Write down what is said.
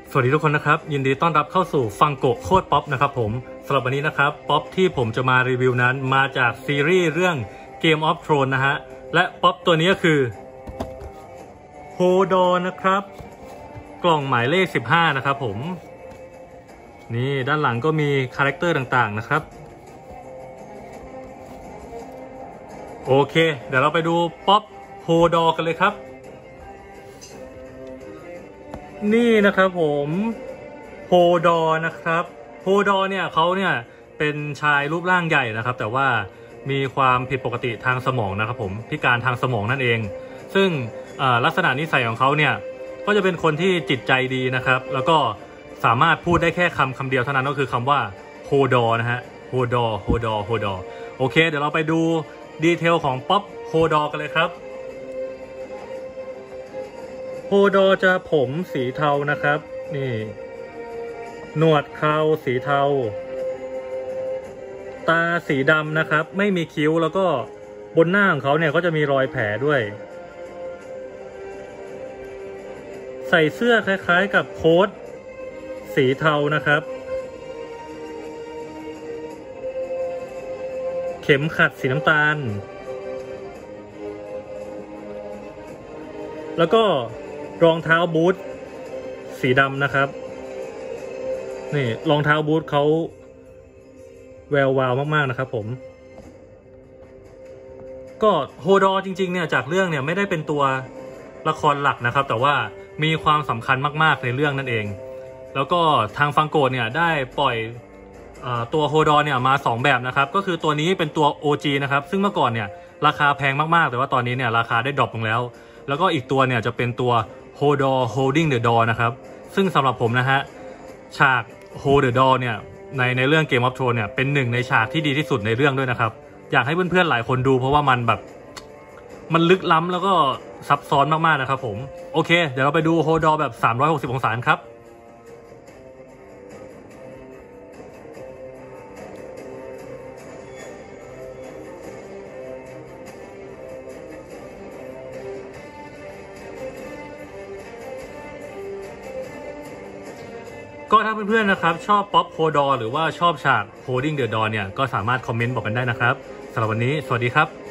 สวัสดีทุกคนนะครับยินดีต้อนรับเข้าสู่ฟังโกะโคตรป๊อปนะครับผมสำหรับวันนี้นะครับป๊อปที่ผมจะมารีวิวนั้นมาจากซีรีส์เรื่อง Game of Thrones นะฮะและป๊อปตัวนี้ก็คือโฮดอนะครับกล่องหมายเลข15นะครับผมนี่ด้านหลังก็มีคาแรคเตอร์ต่างๆนะครับโอเคเดี๋ยวเราไปดูป๊อปโฮดอกันเลยครับนี่นะครับผมโฮดอนะครับโฮดอเนี่ยเขาเนี่ยเป็นชายรูปร่างใหญ่นะครับแต่ว่ามีความผิดปกติทางสมองนะครับผมพิการทางสมองนั่นเองซึ่งลักษณะนิสัยของเขาเนี่ยก็จะเป็นคนที่จิตใจดีนะครับแล้วก็สามารถพูดได้แค่คำเดียวเท่านั้นก็คือคำว่าโฮดอนะฮะโฮดอโฮดอโฮดอโอเคเดี๋ยวเราไปดูดีเทลของป๊อปโฮดอกันเลยครับโฮดอจะผมสีเทานะครับนี่หนวดเคราสีเทาตาสีดำนะครับไม่มีคิ้วแล้วก็บนหน้าของเขาเนี่ยก็จะมีรอยแผลด้วยใส่เสื้อคล้ายๆกับโค้ทสีเทานะครับเข็มขัดสีน้ำตาลแล้วก็รองเท้าบูทสีดำนะครับนี่รองเท้าบูทเขาแวววาวมากๆนะครับผมก็โฮดอจริงๆเนี่ยจากเรื่องเนี่ยไม่ได้เป็นตัวละครหลักนะครับแต่ว่ามีความสำคัญมากๆในเรื่องนั่นเองแล้วก็ทางฟังโกะเนี่ยได้ปล่อยตัวโฮดอเนี่ยมา2แบบนะครับก็คือตัวนี้เป็นตัว OG นะครับซึ่งเมื่อก่อนเนี่ยราคาแพงมากๆแต่ว่าตอนนี้เนี่ยราคาได้ดรอปลงแล้วก็อีกตัวเนี่ยจะเป็นตัว Hodor Holding the Door นะครับซึ่งสำหรับผมนะฮะฉาก Hold the Door เนี่ยในเรื่อง Game of Thrones เนี่ยเป็นหนึ่งในฉากที่ดีที่สุดในเรื่องด้วยนะครับอยากให้เพื่อนๆหลายคนดูเพราะว่ามันแบบมันลึกล้ำแล้วก็ซับซ้อนมากๆนะครับผมโอเคเดี๋ยวเราไปดู Hodor แบบ360องศาครับก็ถ้าเพื่อนๆนะครับชอบป๊อปโฮดอหรือว่าชอบฉาก Holding the Door เนี่ยก็สามารถคอมเมนต์บอกกันได้นะครับสำหรับวันนี้สวัสดีครับ